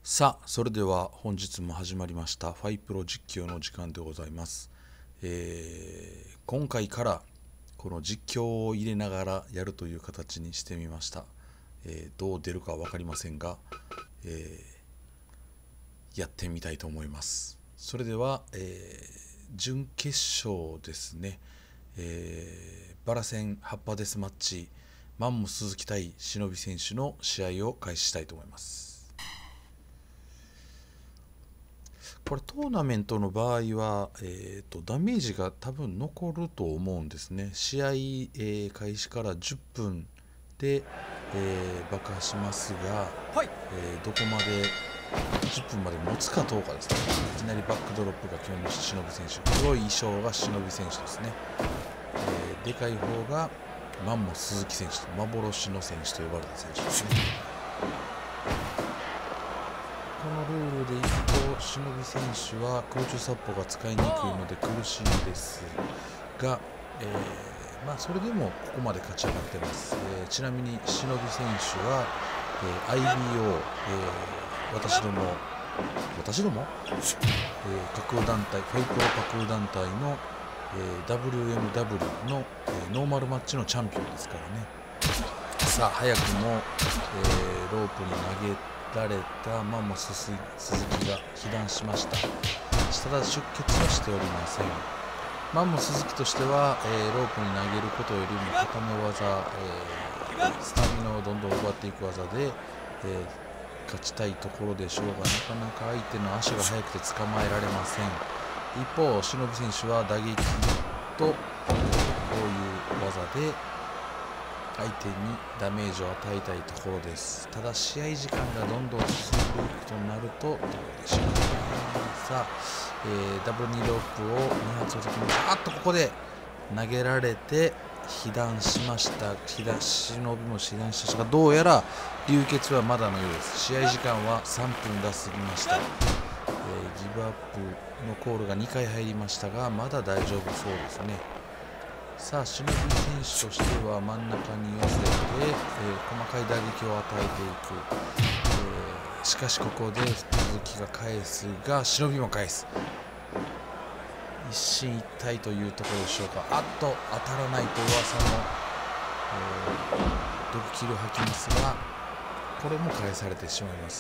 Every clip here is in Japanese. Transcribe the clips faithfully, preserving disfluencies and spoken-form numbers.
さあ、それでは本日も始まりましたファイプロ実況の時間でございます。えー、今回からこの実況を入れながらやるという形にしてみました。えー、どう出るか分かりませんが、えー、やってみたいと思います。それでは、えー、準決勝ですね、えー、バラ戦ハッパデスマッチマンモ鈴木対忍選手の試合を開始したいと思います。これトーナメントの場合は、えー、とダメージが多分残ると思うんですね。試合、えー、開始からじゅっぷんで、えー、爆破しますが、はい、えー、どこまでじゅっぷんまで持つかどうかですね。いきなりバックドロップが今日の忍選手、黒い衣装が忍選手ですね。えー、でかい方がマンモ鈴木選手と幻の選手と呼ばれた選手ですね。このルールでいくと忍選手は空中殺法が使いにくいので苦しいんですが、えーまあ、それでもここまで勝ち上がっています。えー、ちなみに忍選手は、えー、アイビーオー、えー、私ども私ども、えー、架空団体ファイプロ架空団体の、えー、ダブリューエムダブリュー の、えー、ノーマルマッチのチャンピオンですからね。さあ早くも、えー、ロープに投げられたマンモス鈴木が被弾しました。ただ出血はしておりません。マンモ鈴木としては、えー、ロープに投げることよりも固め技、えー、スタミナをどんどん奪っていく技で、えー、勝ちたいところでしょうが、なかなか相手の足が速くて捕まえられません。一方忍選手は打撃と、えー、こういう技で相手にダメージを与えたいところです。ただ試合時間がどんどん進んでいくとなるとどうでしょうかね。さあ、えー、ダブルニーロープをに発を先にあっとここで投げられて被弾しました。被弾忍も被弾しましたが、どうやら流血はまだのようです。試合時間はさんぷんが過ぎました。えー、ギブアップのコールがにかい入りましたが、まだ大丈夫そうですね。さあ忍選手としては真ん中に寄せて、えー、細かい打撃を与えていく、えー、しかしここで鈴木が返すが忍も返す。一進一退というところでしょうか。あっと当たらないと噂の、えー、毒キルを吐きますが、これも返されてしまいます。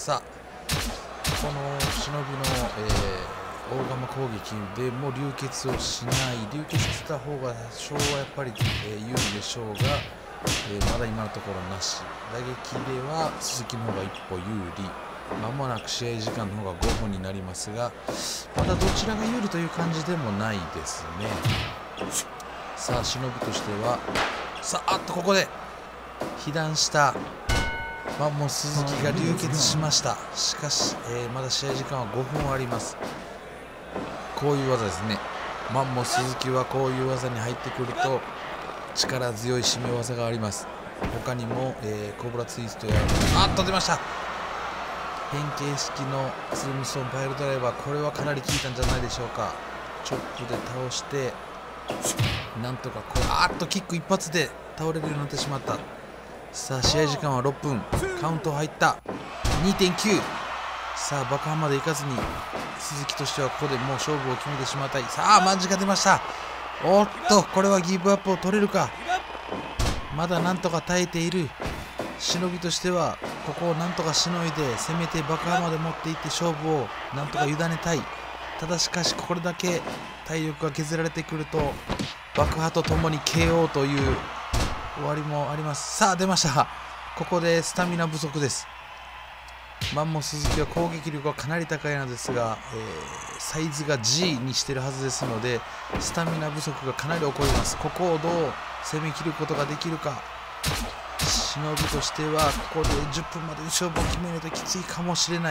さあこの忍の、えー大釜攻撃でも流血をしない、流血した方が多少はやっぱり、えー、有利でしょうが、えー、まだ今のところなし。打撃では鈴木の方が一歩有利。まもなく試合時間の方がごふんになりますが、まだどちらが有利という感じでもないですね。さあ忍としてはさあ、あっとここで被弾したマンモ鈴木が流血しました。しかし、えー、まだ試合時間はごふんあります。こういう技ですね。マンモ鈴木はこういう技に入ってくると力強い締め技があります。他にも、えー、コブラツイストやあっと出ました。変形式のツームストーンパイルドライバー、これはかなり効いたんじゃないでしょうか。チョップで倒してなんとかこうあっとキック一発で倒れるようになってしまった。さあ試合時間はろっぷん、カウント入った にてんきゅう。 さあ爆破までいかずに鈴木としてはここでもう勝負を決めてしまいたい。さあマンジが出ました。おっとこれはギブアップを取れるか。まだなんとか耐えている忍としてはここをなんとかしのいで攻めて爆破まで持っていって勝負をなんとか委ねたい。ただしかしこれだけ体力が削られてくると爆破とともに ケーオー という終わりもあります。さあ出ました。ここでスタミナ不足です。マンモ鈴木は攻撃力はかなり高いのですが、えー、サイズが ジー にしてるはずですのでスタミナ不足がかなり起こります。ここをどう攻め切ることができるか。忍としてはここでじゅっぷんまで勝負を決めないときついかもしれない。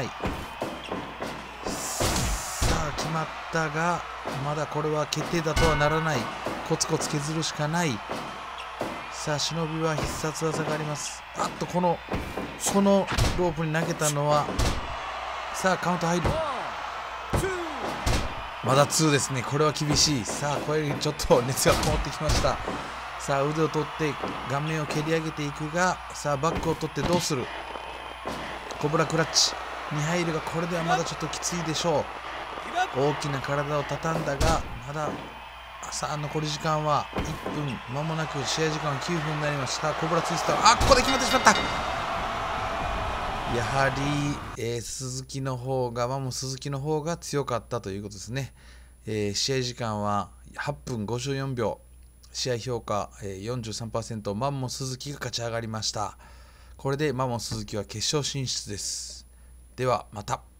さあ決まったがまだこれは決定打とはならない。コツコツ削るしかない。さあ忍は必殺技があります。あっとこのこのロープに投げたのはさあカウント入る。まだにですね。これは厳しい。さあこれにちょっと熱がこもってきました。さあ腕を取って顔面を蹴り上げていくが、さあバックを取ってどうする。コブラクラッチミハイルがこれではまだちょっときついでしょう。大きな体を畳んだがまださあ残り時間はいっぷん、間もなく試合時間はきゅうふんになりました。コブラツイスター、あ、ここで決まってしまった。やはり、えー、鈴木の方がマモ鈴木の方が強かったということですね。えー、試合時間ははっぷんごじゅうよんびょう、試合評価、えー、よんじゅうさんパーセント、マンモ鈴木が勝ち上がりました。これでマンモ鈴木は決勝進出です。ではまた。